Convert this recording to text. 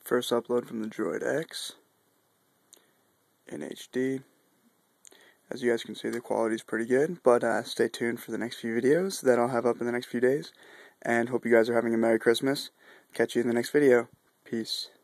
First upload from the Droid X in HD. As you guys can see, the quality is pretty good, but stay tuned for the next few videos that I'll have up in the next few days, and hope you guys are having a Merry Christmas. Catch you in the next video. Peace.